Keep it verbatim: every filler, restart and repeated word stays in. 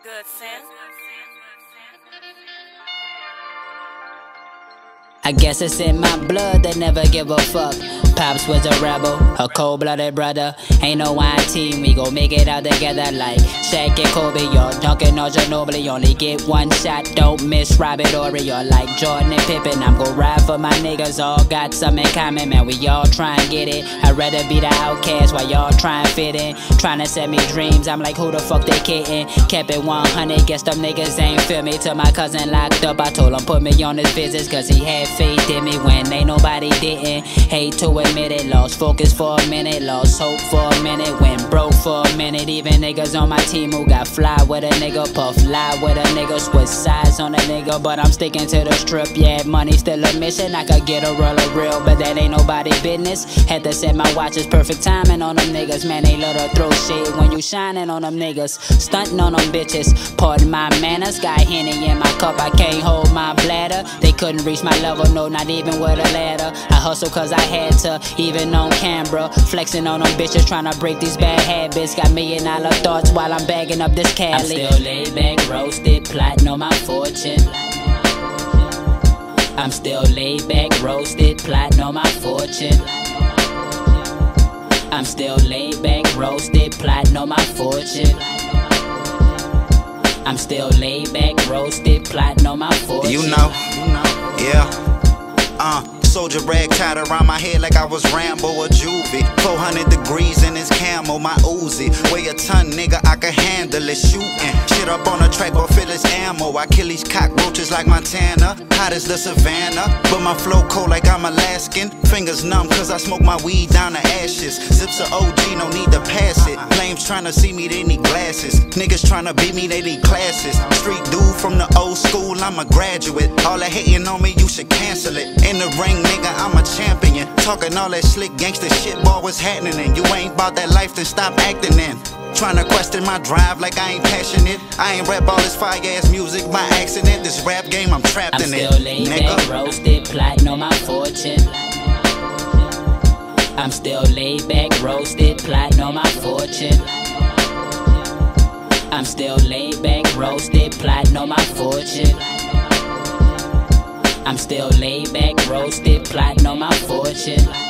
good, Sin. I guess it's in my blood that never give a fuck. Pops was a rebel, a cold-blooded brother. Ain't no I team, we gon' make it out together like Shaq and Kobe or Duncan or Ginobili. Only get one shot, don't miss Robert Horry or like Jordan and Pippen. I'm gon' ride for my niggas, all got something in common, man. We all try and get it. I'd rather be the outcast while y'all try and fit in. Tryna set me dreams, I'm like, who the fuck they kidding? Kept it one hundred, guess them niggas ain't feel me. Till my cousin locked up, I told him put me on his visits, cause he had faith in me when ain't nobody didn't. Hate to admit it, lost focus for a minute, lost hope for a minute, went broke for a minute. Even niggas on my team who got fly with a nigga, puff lie with a nigga, switch sides on a nigga. But I'm sticking to the strip, yeah, money still a mission. I could get a roll of real, but that ain't nobody business. Had to set my watches perfect timing on them niggas. Man, they love to throw shit when you shining on them niggas, stunting on them bitches. Pardon my manners, got Henny in my cup, I can't hold my bladder. They couldn't reach my level, no, not even with a ladder. I hustle cause I had to, even on camera, flexing on them bitches, tryna break these bad habits. Got million dollar thoughts while I'm bagging up this Cali. I'm still laid back, roasted, plotting on my fortune. I'm still laid back, roasted, plotting on my fortune. I'm still laid back, roasted, plotting on my fortune. I'm still laid back, roasted, plotting on my fortune. You know, yeah, uh soldier rag tied around my head like I was Rambo or Juvie. four hundred degrees in his camo, my Uzi. Weigh a ton, nigga, I can handle it. Shooting shit up on a track or fill his ammo. I kill these cockroaches like Montana, hot as the savannah. But my flow cold like I'm Alaskan. Fingers numb cause I smoke my weed down to ashes. Zips of O G, no need to pass it. Flames tryna see me, they need glasses. Niggas tryna beat me, they need classes. Street dude from the old school, I'm a graduate. All that hating on me, you should cancel it. In the ring, nigga, I'm a champion. Talking all that slick gangster shit, boy, what's happening? And you ain't about that life, then stop acting in. Tryna question my drive like I ain't passionate. I ain't rap all this fire ass music by accident. This rap game, I'm trapped I'm in it. I'm still laid back, roasted, plotting on my fortune. I'm still laid back, roasted, plotting on my fortune. I'm still laid back, roasted, plotting on my fortune. I'm still laid back, roasted, plotting on my fortune.